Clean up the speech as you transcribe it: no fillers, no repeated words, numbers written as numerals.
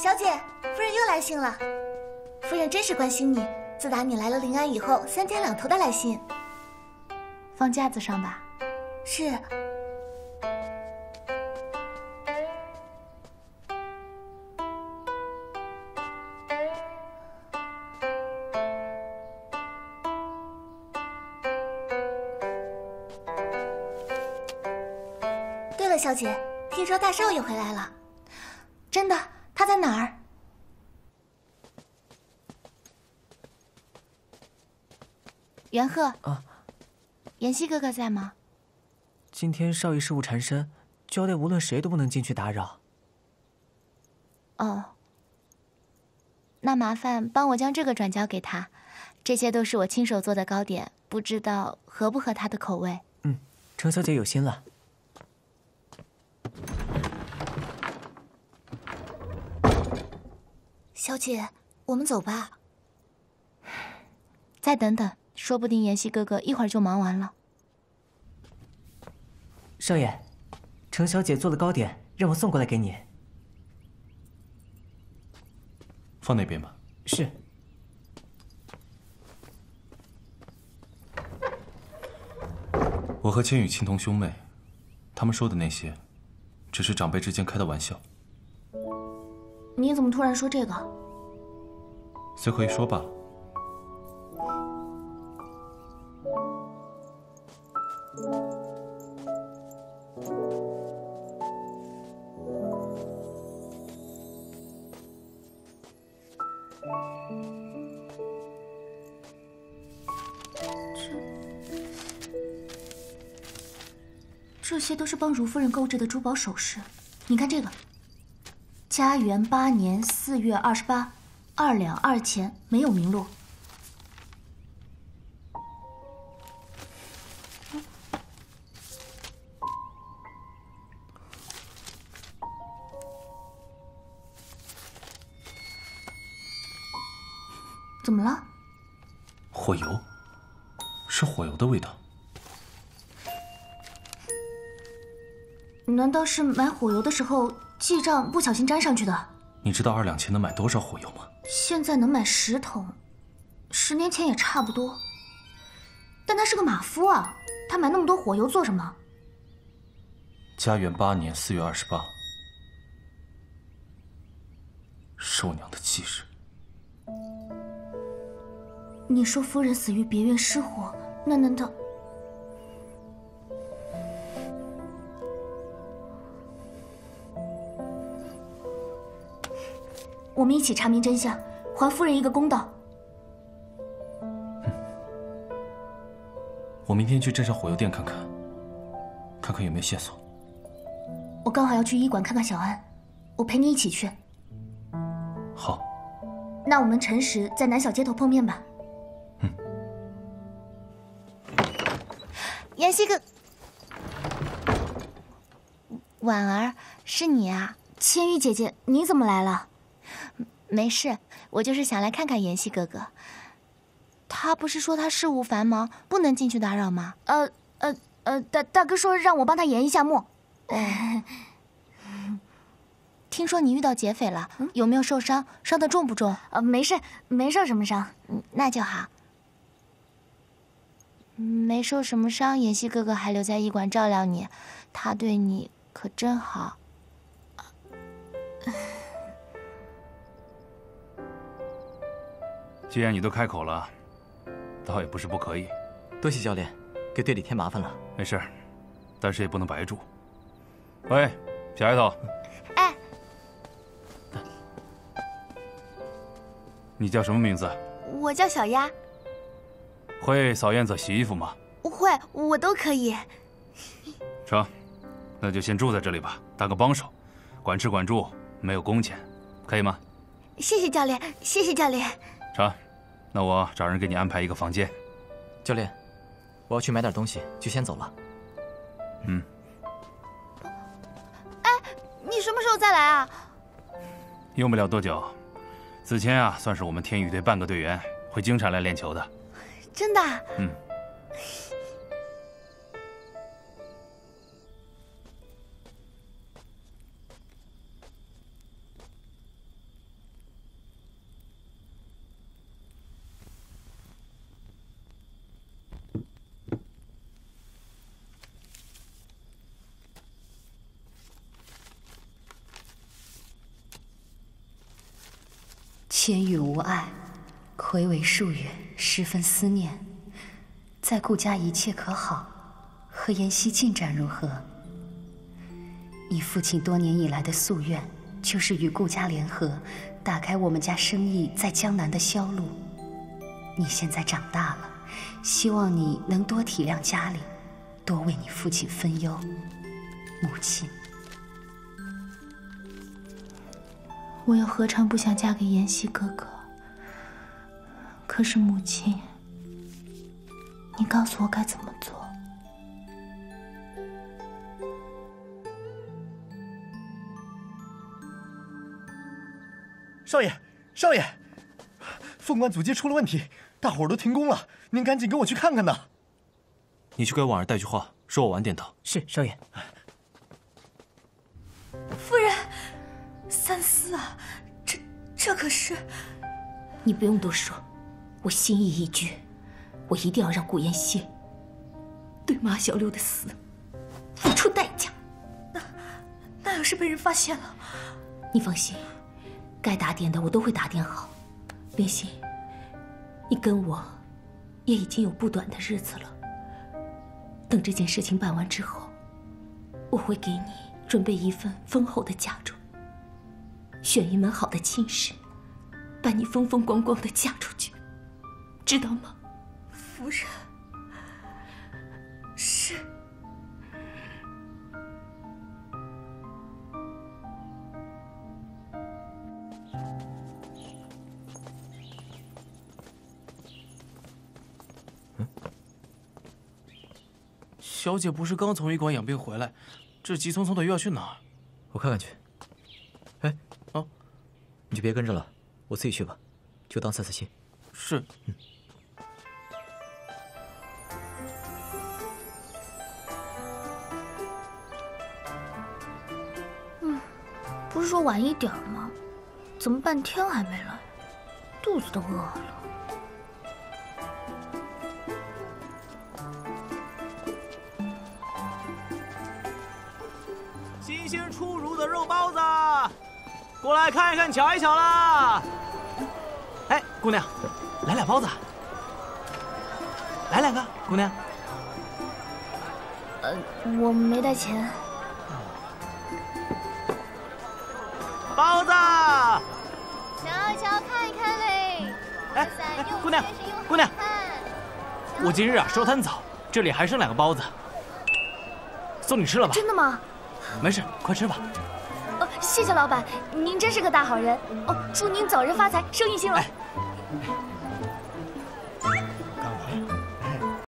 小姐，夫人又来信了。夫人真是关心你，自打你来了临安以后，3天2头的来信。 放架子上吧。 是。对了，小姐，听说大少爷回来了。 真的？他在哪儿？元赫啊， 妍希哥哥在吗？ 今天少爷事务缠身，交代无论谁都不能进去打扰。 哦，那麻烦帮我将这个转交给他，这些都是我亲手做的糕点，不知道合不合他的口味。 程小姐有心了。 小姐，我们走吧。 再等等，说不定妍希哥哥一会儿就忙完了。 少爷，程小姐做的糕点让我送过来给你。 放那边吧。 是。 我和千羽亲同兄妹，他们说的那些，只是长辈之间开的玩笑。 你怎么突然说这个？ 随口一说罢了。 这些都是帮如夫人购置的珠宝首饰。你看这个，嘉元8年4月28，2两2钱，没有名录。怎么了？ 火油，是火油的味道。 难道是买火油的时候记账不小心沾上去的？ 你知道2两钱能买多少火油吗？ 现在能买10桶，10年前也差不多。但他是个马夫啊，他买那么多火油做什么？ 嘉元8年4月28，是我娘的忌日。 你说夫人死于别院失火，那难道……我们一起查明真相，还夫人一个公道。 我明天去镇上火油店看看，看看有没有线索。 我刚好要去医馆看看小安，我陪你一起去。 好。 那我们辰时在南小街头碰面吧。 妍希哥，婉儿，是你啊？ 千羽姐姐，你怎么来了？ 没事，我就是想来看看妍希哥哥。他不是说他事务繁忙，不能进去打扰吗？ 大哥说让我帮他研一下墨。 听说你遇到劫匪了，有没有受伤？伤得重不重？ 没事，没受什么伤。 那就好。没受什么伤，妍希哥哥还留在医馆照料你，他对你可真好。 既然你都开口了，倒也不是不可以。 多谢教练，给队里添麻烦了。 没事，但是也不能白住。喂，小丫头。 哎， 你叫什么名字？ 我叫小丫。 会扫院子、洗衣服吗？ 会，我都可以。 成，那就先住在这里吧，当个帮手，管吃管住，没有工钱，可以吗？ 谢谢教练，谢谢教练。 成，那我找人给你安排一个房间。 教练，我要去买点东西，就先走了。 哎，你什么时候再来啊？ 用不了多久。子谦啊，算是我们天宇队半个队员，会经常来练球的。 真的？ 千语无碍，睽违数月，十分思念。在顾家一切可好？和妍希进展如何？你父亲多年以来的夙愿，就是与顾家联合，打开我们家生意在江南的销路。你现在长大了，希望你能多体谅家里，多为你父亲分忧。母亲。 我又何尝不想嫁给妍希哥哥？可是母亲，你告诉我该怎么做？ 少爷，少爷，凤冠祖街出了问题，大伙儿都停工了，您赶紧跟我去看看呐。 你去给婉儿带句话，说我晚点到。 是，少爷。 夫人，三思啊，这可是…… 你不用多说，我心意已决，我一定要让顾妍希对马小六的死付出代价。 那要是被人发现了？ 你放心，该打点的我都会打点好。莲心，你跟我也已经有不短的日子了。等这件事情办完之后，我会给你准备一份丰厚的嫁妆，选一门好的亲事，把你风风光光的嫁出去，知道吗？ 夫人，是。 小姐不是刚从医馆养病回来，这急匆匆的又要去哪儿？ 我看看去。哎， 啊， 你就别跟着了，我自己去吧，就当散散心。 是。 不是说晚一点吗？怎么半天还没来？肚子都饿了。 新鲜出炉的肉包子，过来看一看，瞧一瞧啦！哎，姑娘，来俩包子，来两个，姑娘。 我没带钱。 包子， 瞧一瞧，看一看嘞！ 哎，姑娘，姑娘，我今日啊收摊早，这里还剩2个包子，送你吃了吧？ 真的吗？ 没事，快吃吧。 谢谢老板，您真是个大好人。祝您早日发财，生意兴隆。 哎